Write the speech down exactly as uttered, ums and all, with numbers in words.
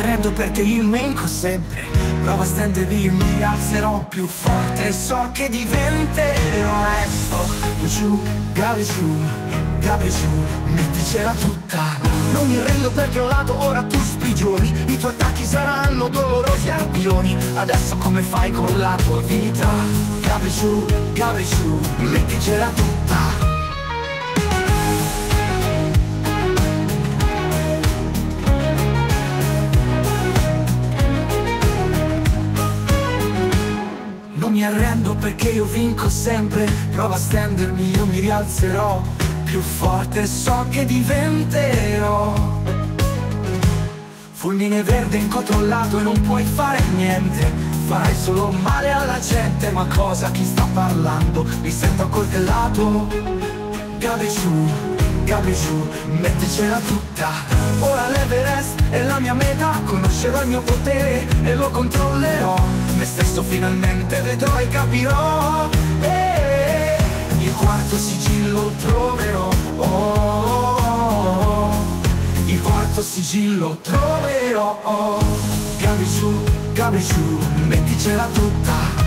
arrendo perché io vinco sempre. Prova a stendermi, io mi alzerò più forte e so che diventerò. Ecco, giù, gave giù, gave giù, metticela tutta. Non mi arrendo perché ho lato, ora tu sprigioni. I tuoi attacchi saranno dolorosi arpioni. Adesso come fai con la tua vita? Gave giù, gave giù, metticela tutta. Non mi arrendo perché io vinco sempre. Prova a stendermi, io mi rialzerò più forte, so che diventerò. Fulmine verde incontrollato e non puoi fare niente. Farai solo male alla gente. Ma cosa, chi sta parlando? Mi sento accoltellato. Gave giù, gave giù, metticela tutta. Ora l'Everest è la mia meta. Conoscerò il mio potere e lo controllerò. Me stesso finalmente vedrò e capirò. eh, Il quarto sigillo troverò. oh, oh, oh. Il quarto sigillo troverò. oh. Gave giù, gave giù, metticela tutta.